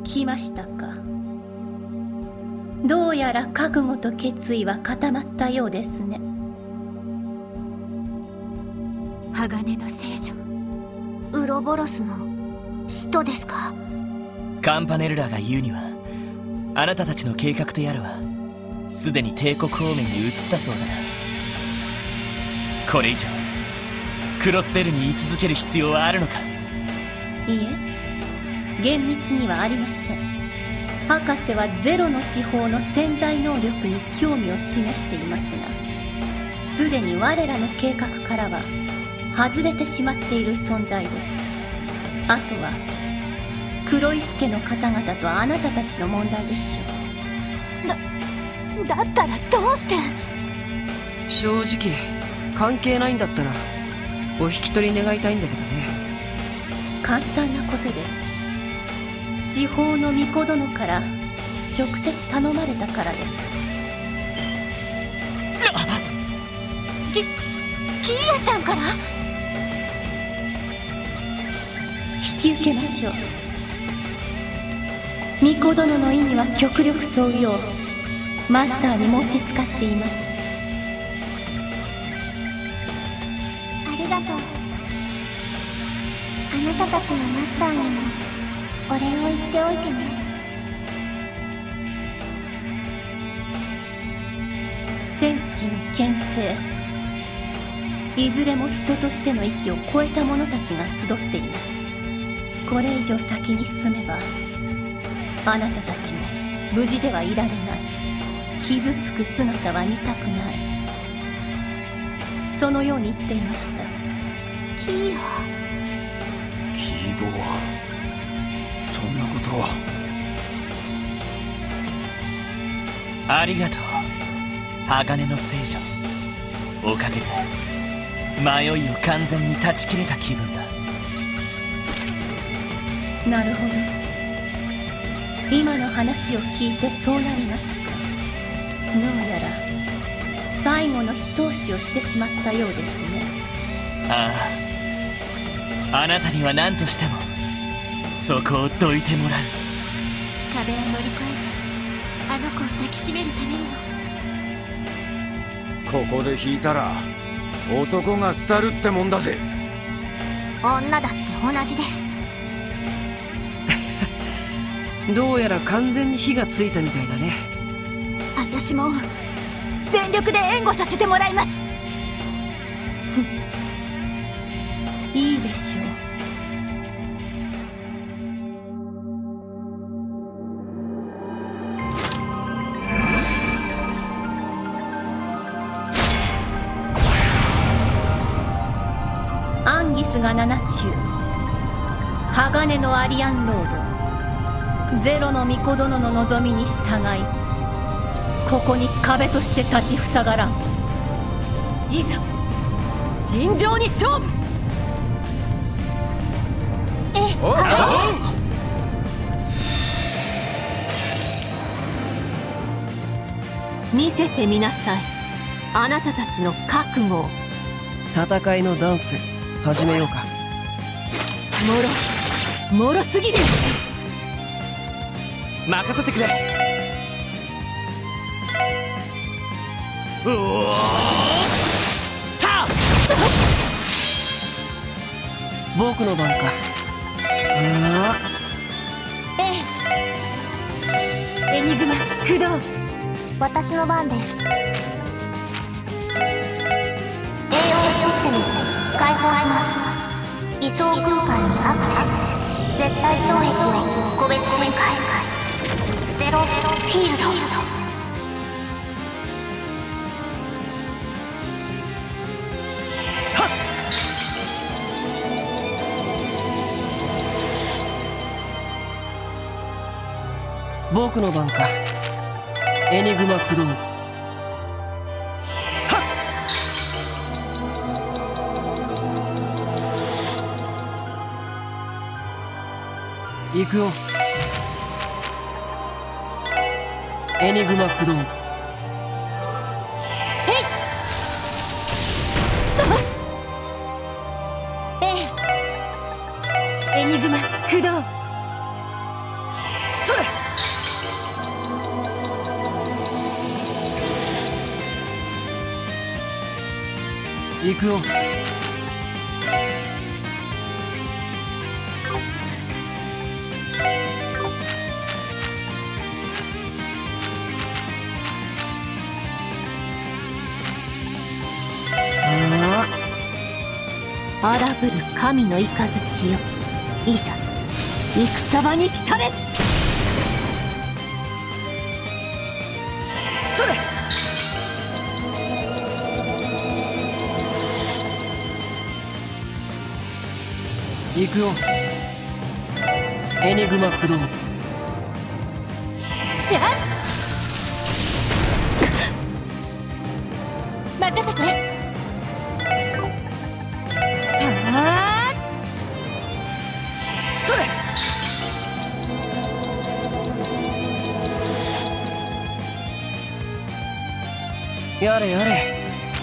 来ましたか。どうやら覚悟と決意は固まったようですね。 鋼の聖女、ウロボロスの使徒ですか。 カンパネルラが言うには、あなたたちの計画とやらはすでに帝国方面に移ったそうだな。これ以上クロスベルに居続ける必要はあるのか。 いえ、厳密にはありません。博士はゼロの司法の潜在能力に興味を示していますが、すでに我らの計画からは外れてしまっている存在です。あとは黒井助の方々とあなたたちの問題でしょう。 だったらどうして。 正直関係ないんだったらお引き取り願いたいんだけどね。 簡単なことです。司法の巫女殿から直接頼まれたからです。 キーヤちゃんから。 引き受けましょう。巫女殿の意には極力沿うようマスターに申し付かっています。 ありがとう。あなたたちのマスターにもお礼を言っておいてね。 戦記の牽制、いずれも人としての域を超えた者たちが集っています。これ以上先に進めばあなたたちも無事ではいられない。傷つく姿は見たくない。そのように言っていました。 キーヤ。 キーゴはそんなことは。 ありがとう鋼の聖女。おかげで迷いを完全に断ち切れた気分だ。 なるほど、今の話を聞いてそうなりますか。どうやら最後の一押しをしてしまったようですね。 ああ、あなたには何としてもそこをどいてもらう。 壁を乗り越えてあの子を抱きしめるためにも。 ここで引いたら男が廃るってもんだぜ。 女だって同じです。 どうやら完全に火がついたみたいだね。 私も全力で援護させてもらいます。 いいでしょう。アンギスが7中、鋼のアリアンロード、ゼロの巫女殿の望みに従い、ここに壁として立ちふさがらん。 いざ尋常に勝負。 見せてみなさい、あなたたちの覚悟を。 戦いのダンス始めようか。 もろすぎる。 任せてくれ。うおーた僕の番か。 エニグマ駆動。 私の番です。 AO システム開放します。位相空間にアクセス。絶対障壁を個別展開。ゼロフィールド。 僕の番か。エニグマ駆動。行くよ。エニグマ駆動。 エニグマ駆動。 行くよ。 荒ぶる神の雷よ、いざ戦場に来たれ。 それ。行くよ。エニグマ駆動。 やっ任せて。 それ。やれやれ。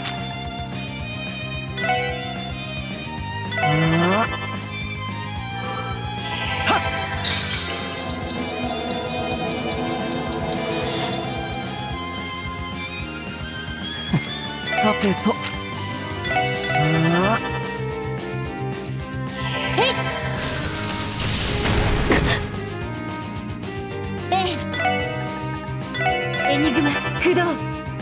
さてと。 エニグマ駆動。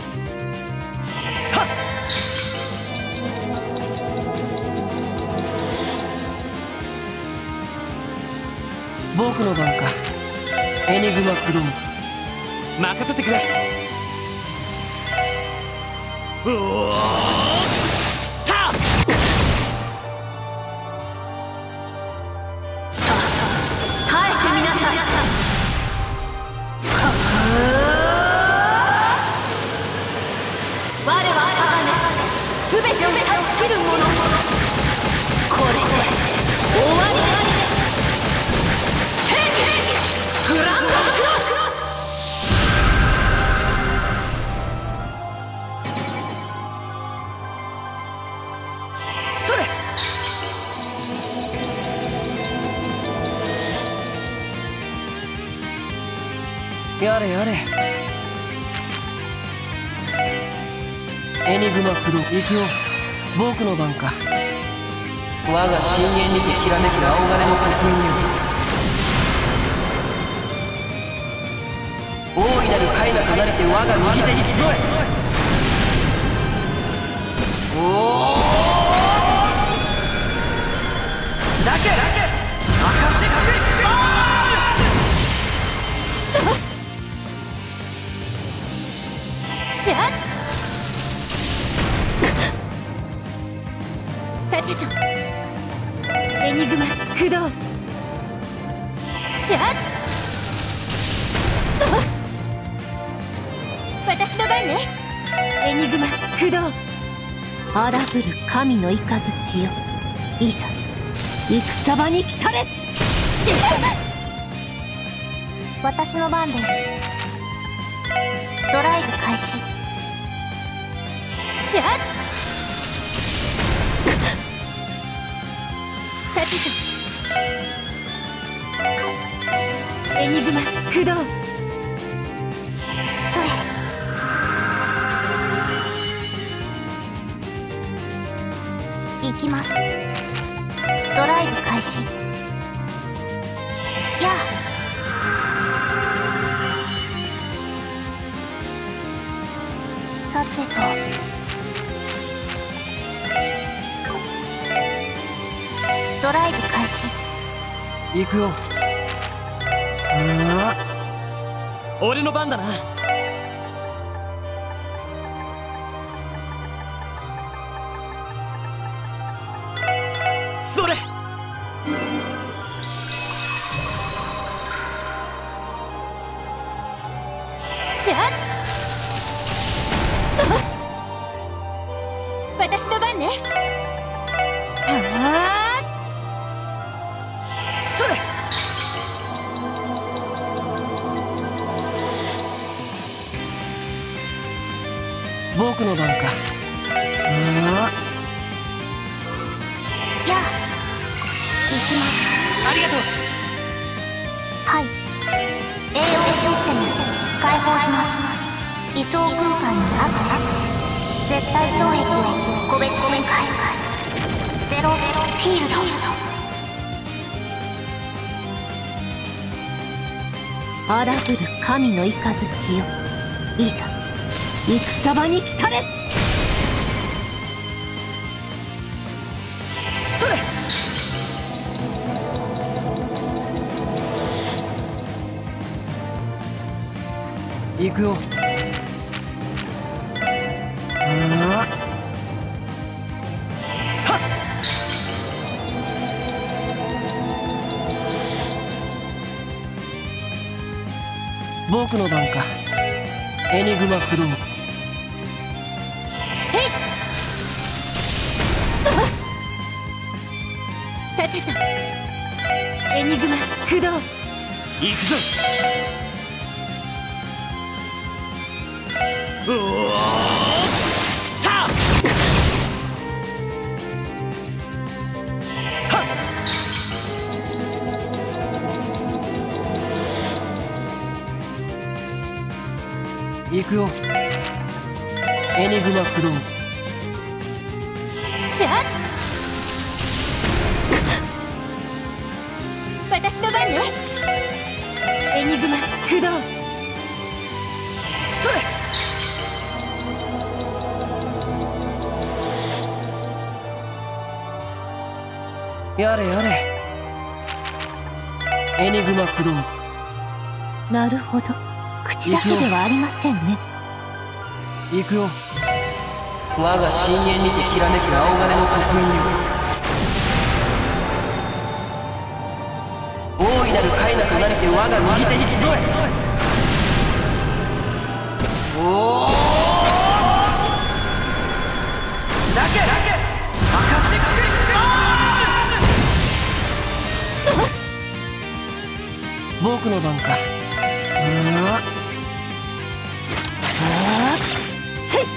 僕の番か。エニグマ駆動。 任せてくれ。おおた。 耐えてみなさい。我は鋼、全てを断ち切る者。これで終わりです。正義グランドクロス。 それ。やれやれ。エニグマ駆動。行くよ。僕の番か。我が深淵にてきらめく青金の刻印よ。大いなる貝が離れて我が右手に集え。おおだけ明石覚醒バール。 やっさてと。エニグマ駆動。やっ私の番ね。エニグマ駆動。 荒ぶる神の雷よ、いざ戦場に来たれ。 私の番です。ドライブ開始。 やっさてと。エニグマ駆動。 それ。行きます。ドライブ開始。やあ。さてと。ドライブ開始。 行くよ。 俺の番だな。それ。 やっ私の番ね。 それ。僕の番か。 やあ。行きます。 ありがとう。 はい。栄養システム開放します。位相空間にアクセス。絶対障壁を個別展開。 フィールド。 荒ぶる神の雷よ、いざ戦場に来たれ。 それ。行くよ。僕の番か。エニグマ駆動。 さてとエニグマ駆動。 行くぞ。おおた行くよ。エニグマ駆動。 私の番ね。エニグマ駆動。 それ。やれやれ。エニグマ駆動。 なるほど、口だけではありませんね。 行くよ。我が深淵にてきらめき青金の刻印よ。大いなる海なとなりて我が右手に集え。おおだけアカシック僕の番か。 せい。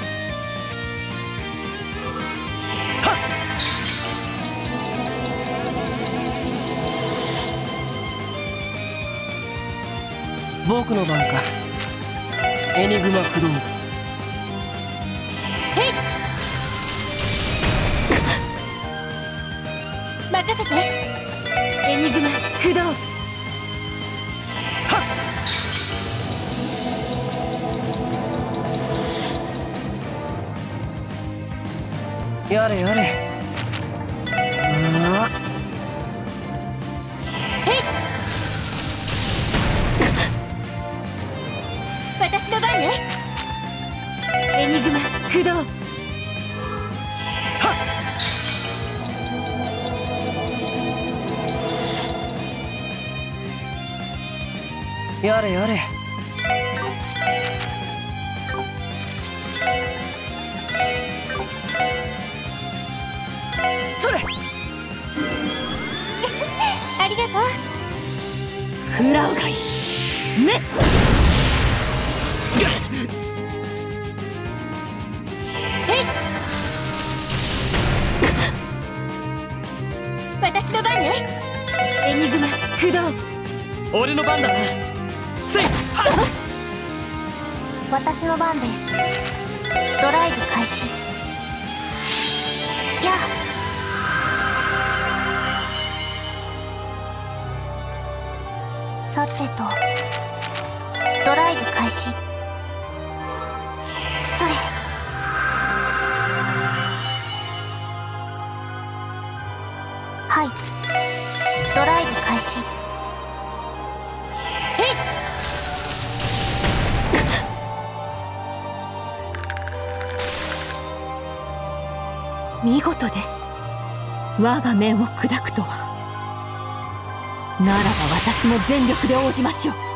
僕の番か。エニグマ駆動。 任せてエニグマ駆動。 やれやれ。 私の番ね。エニグマ駆動。 やれやれ。それ。 ありがとう。 食らうがいい。滅。 私の番ね。エニグマ駆動。 俺の番だな。せいはっ。 私の番です。ドライブ開始。やあ。さてとドライブ開始。それ。はい、ドライブ開始。 見事です。我が面を砕くとは。ならば私も全力で応じましょう。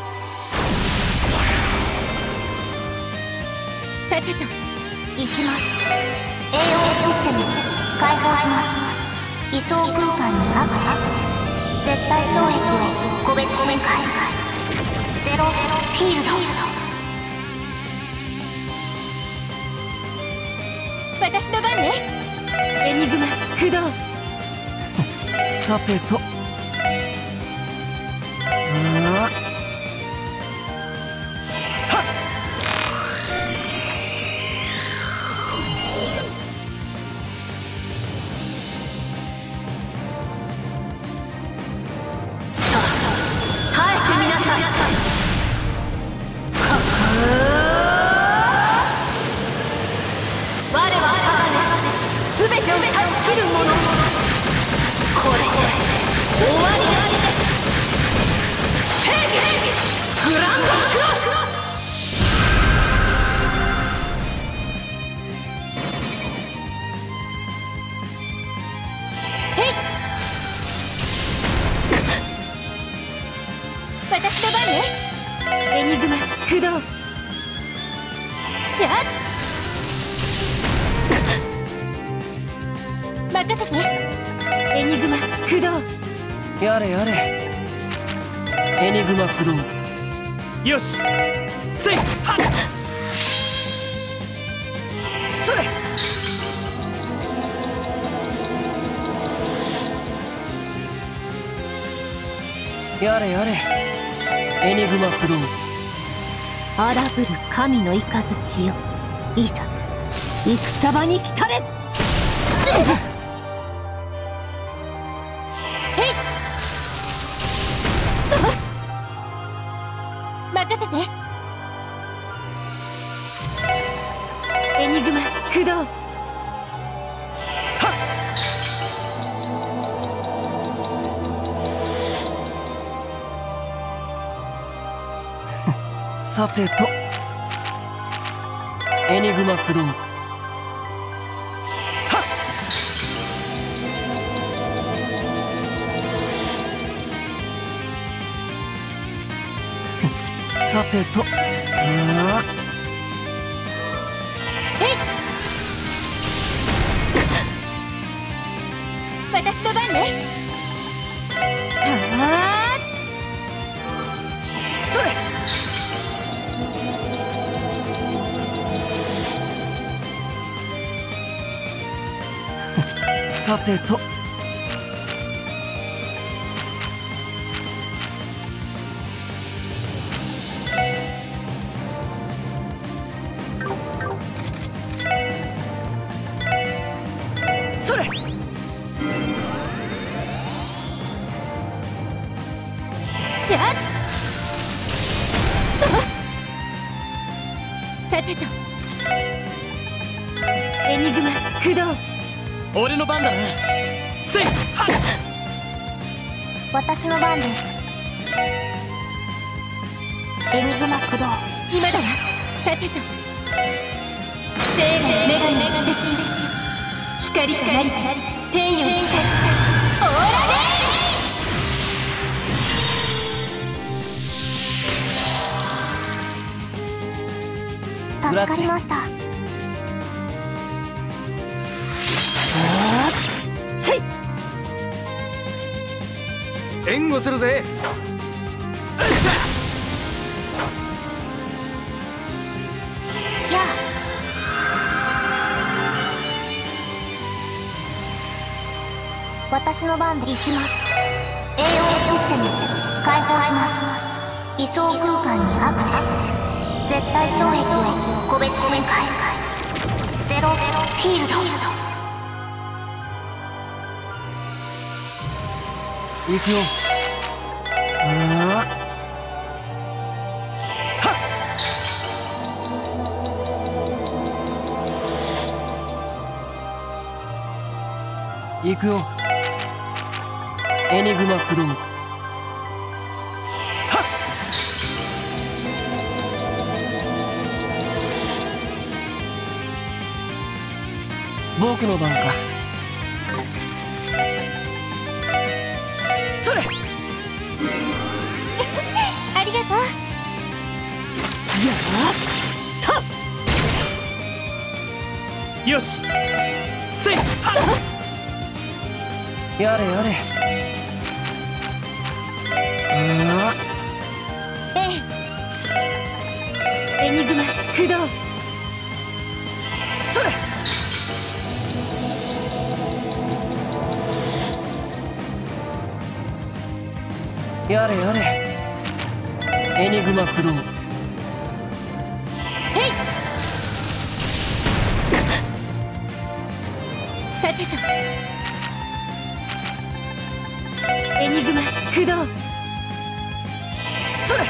さてと行きます。 AO システム開放します。位相空間にアクセス。絶対障壁を個別展開。ゼロフィールド。 私の番ね。エニグマ駆動。 さてと。 これで終わりです。正義グランドクロス。私の番ね。エニグマ駆動。やっ任せて。エニグマ駆動。 やれやれ。エニグマ駆動。 よしせいはっそれ。やれやれ。エニグマ駆動。 荒ぶる神の雷よ、いざ戦場に来たれ。 へい任せて。エニグマ駆動。 さてと、エニグマ駆動。さてと、 私の番ね。 それ。さてと、それ。 やっさてと、エニグマ駆動。 俺の番だな。せいはっ私の番です。エニグマ駆動。 今だわ。さてと、聖なる女神の奇跡。光となり天より来た。オーラ助かりました。 せい。 援護するぜ。 やあ、私の番で行きます。 AOA システム開放します。位相空間にアクセス。絶対障壁を個別展開。ゼロフィールド。 行くよ。行くよ。エニグマ駆動。僕の番か。それ。 ありがとう。 よしせいはっやれやれ。 エニグマ駆動。 それ。やれやれ。エニグマ駆動。 さてと、エニグマ駆動。 それ。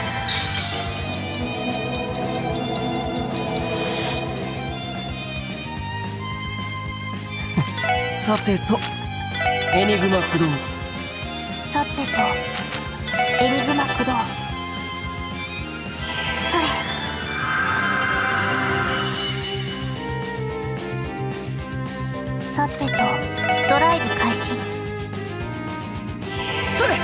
さてと、エニグマ駆動。 さてとエニグマ駆動。それ。さてとドライブ開始。 それ。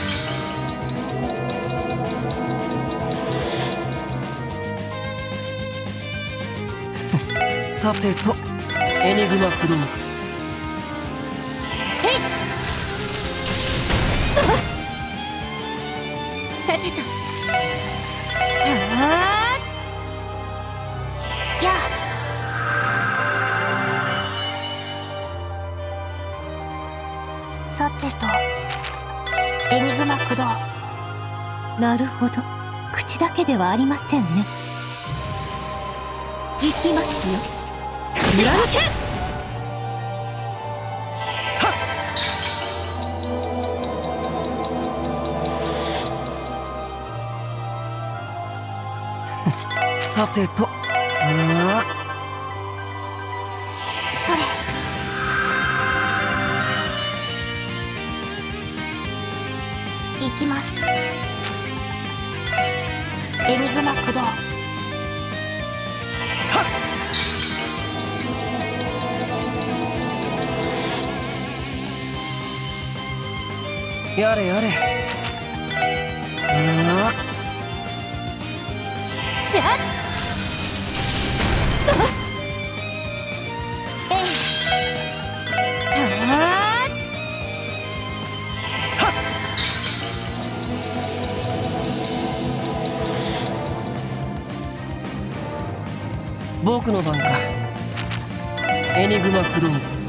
さてとエニグマ駆動。 さてとはやあ。さてとエニグマ駆動。 なるほど、口だけではありませんね。行きますよ。 貫け。 さてとそれ。行きます。エニグマ駆動。 やれやれ。僕の番か。エニグマ駆動。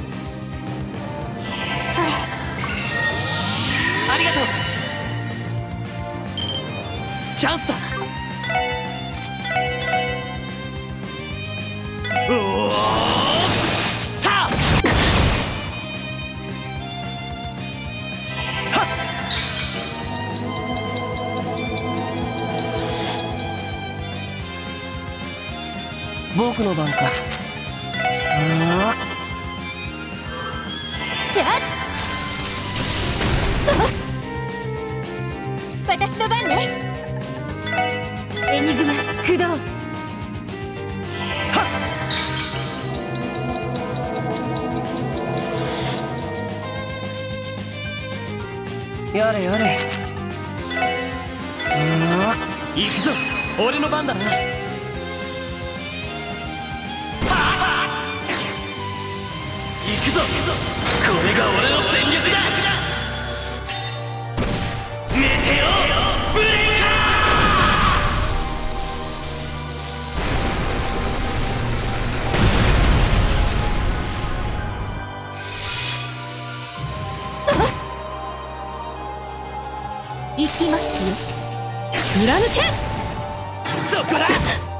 それ。 ありがとう。チャンスだ。おおたはっ僕の番か。 私の番ね。エニグマ駆動。 やれやれ。 行くぞ、俺の番だな。行くぞ、これが俺の戦術だ。メテオブレイカ行きますよ。 貫け。 そこだ。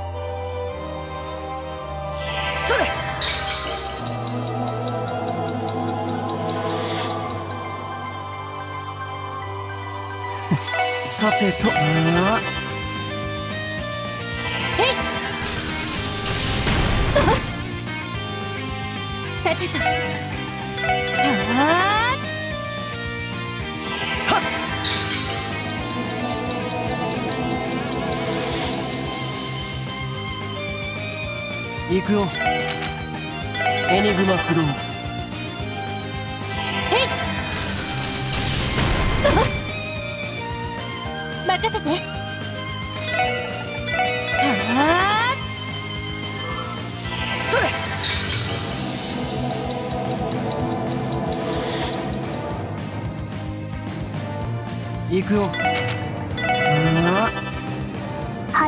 それ。さてとさてと行くよ。エニグマ駆動。 任せて。 それ。行くよ。 はい。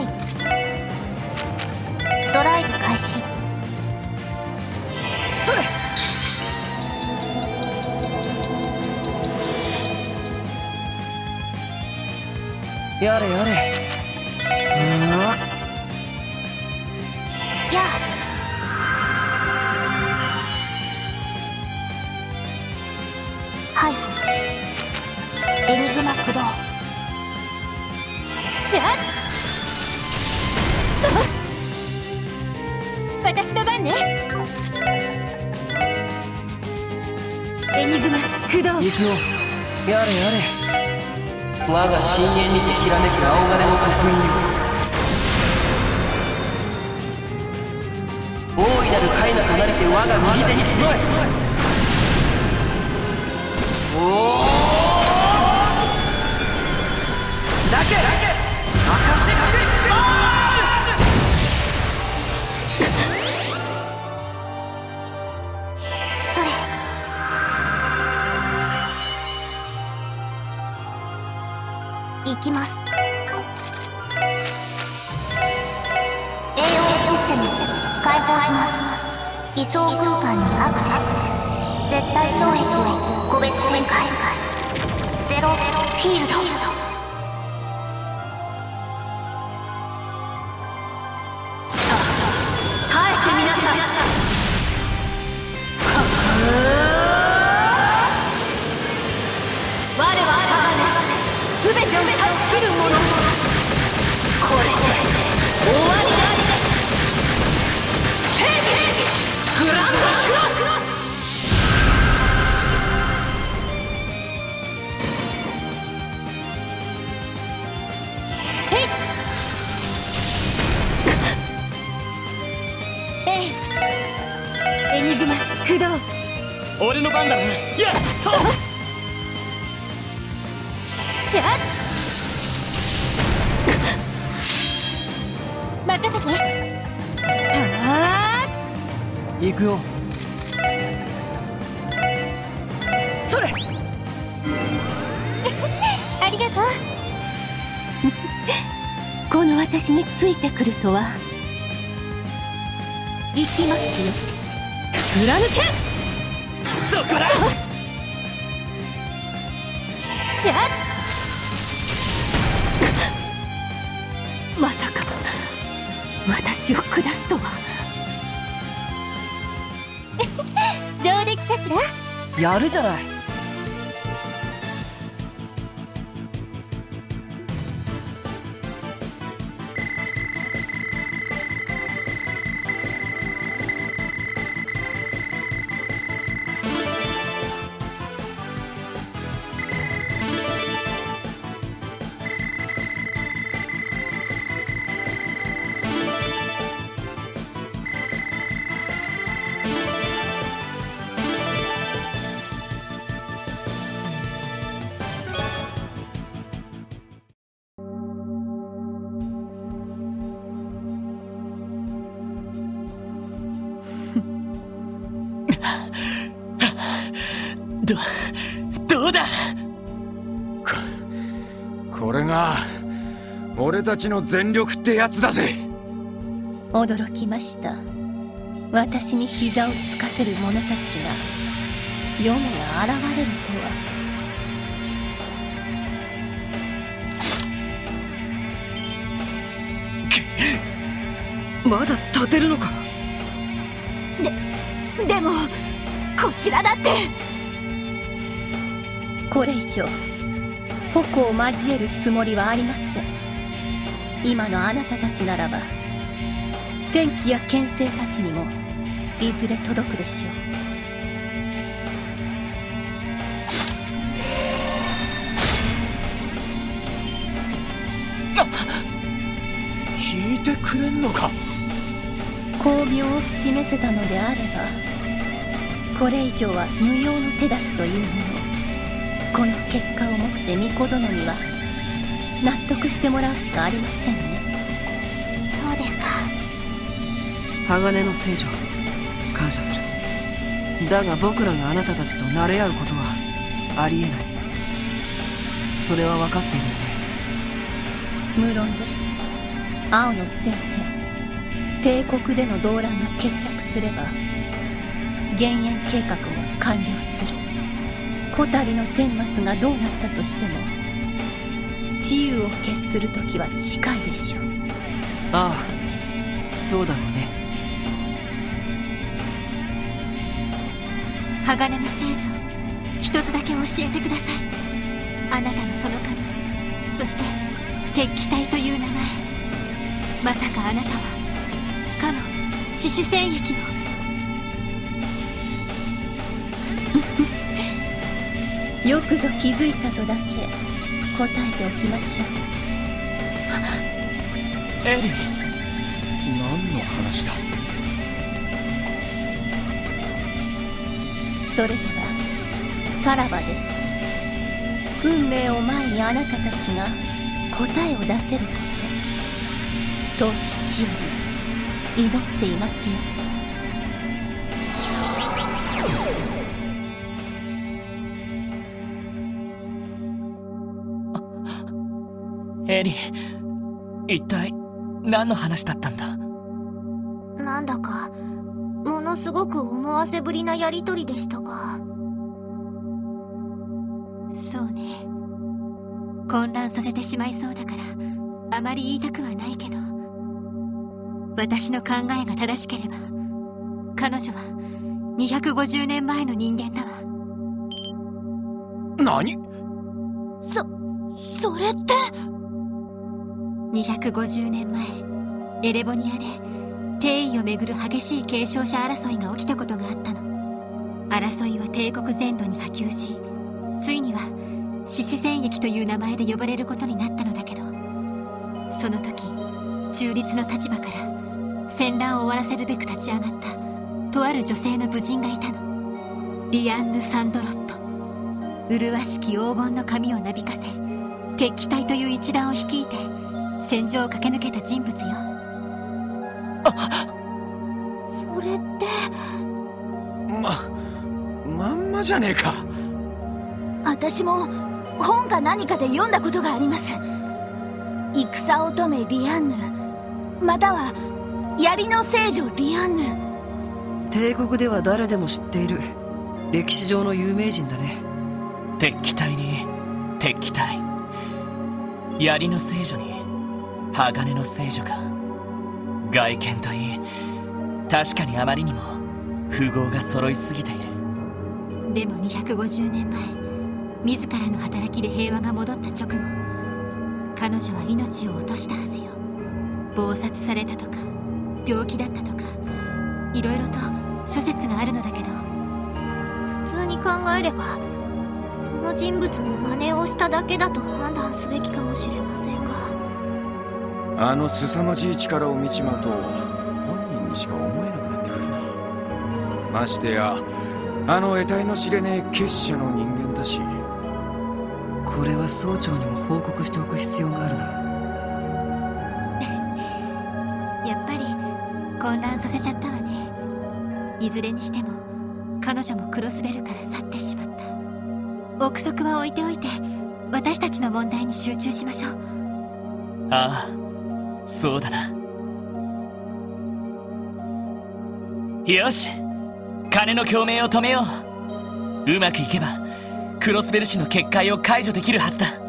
ドライブ開始。 それ。やれやれ。 やあ。はい。エニグマ駆動。 私の番ね。エニグマ駆動。 行くよ。やれやれ。 我が深淵にてきらめく青金の刻印よ。大いなる甲斐な離れて我が右手に集え。おおだけ明石確率それ行きます。 AOA システム開放します。位相空間にアクセス。絶対障壁を個別展開。ゼロフィールド。 耐えてみなさい。我は鋼、全てを断ち切る者。これで終わりです。正義グランドクロス。エニグマ駆動。 俺の番だな。やっとやっ任せて。は行くよ。それありがとうこの私についてくるとは。行きますよ。 貫け。 そこだ。 やっまさか私を下すとは。 上出来かしら。 やるじゃない。 どうだ。 これが俺たちの全力ってやつだぜ。 驚きました。私に膝をつかせる者たちがよもや現れるとは。 まだ立てるのか。でもこちらだって。 これ以上矛を交えるつもりはありません。今のあなたたちならば戦機や剣聖たちにもいずれ届くでしょう。 引いてくれんのか。 巧妙を示せたのであればこれ以上は無用の手出しというもの。この結果をもって巫女殿には納得してもらうしかありませんね。 そうですか。 鋼の聖女、感謝する。だが僕らがあなたたちと馴れ合うことはありえない。それは分かっているよね。 無論です。青の聖典、帝国での動乱が決着すれば減塩計画も完了する。こたびの顛末がどうなったとしても雌雄を決する時は近いでしょう。 ああ、そうだろうね。 鋼の聖女、一つだけ教えてください。あなたのその神、そして鉄気体という名前、まさかあなたはかの獅子戦役の。 よくぞ気づいたとだけ答えておきましょう。 エリー、 何の話だ。 それではさらばです。運命を前にあなたたちが答えを出せること、陶器千代に祈っていますよ。 エリー、一体何の話だったんだ。 なんだかものすごく思わせぶりなやりとりでしたが。 そうね。混乱させてしまいそうだからあまり言いたくはないけど、私の考えが正しければ彼女は250年前の人間だわ。 何？ それって 250年前、エレボニアで帝位をめぐる激しい継承者争いが起きたことがあったの。争いは帝国全土に波及し、ついには獅子戦役という名前で呼ばれることになったのだけど、その時中立の立場から戦乱を終わらせるべく立ち上がったとある女性の武人がいたの。リアンヌ・サンドロット。麗しき黄金の髪をなびかせ、鉄騎隊という一団を率いて戦場を駆け抜けた人物よ。 それってまんまじゃねえか。 私も本か何かで読んだことがあります。戦乙女リアンヌ、または槍の聖女リアンヌ。 帝国では誰でも知っている歴史上の有名人だね。 鉄騎隊に鉄騎隊、槍の聖女に鋼の聖女か。外見といい、確かにあまりにも符号が揃いすぎている。 でも250年前、自らの働きで平和が戻った直後、彼女は命を落としたはずよ。謀殺されたとか病気だったとか、いろいろと諸説があるのだけど、 普通に考えればその人物の真似をしただけだと判断すべきかもしれませんが、 あの凄まじい力を見ちまうと本人にしか思えなくなってくるな。ましてやあの得体の知れねえ結社の人間だし。 これは総長にも報告しておく必要があるな。 やっぱり混乱させちゃったわね。いずれにしても彼女もクロスベルから去ってしまった。憶測は置いておいて、私たちの問題に集中しましょう。 ああ、そうだな。よし、金の共鳴を止めよう。うまくいけばクロスベル氏の結界を解除できるはずだ。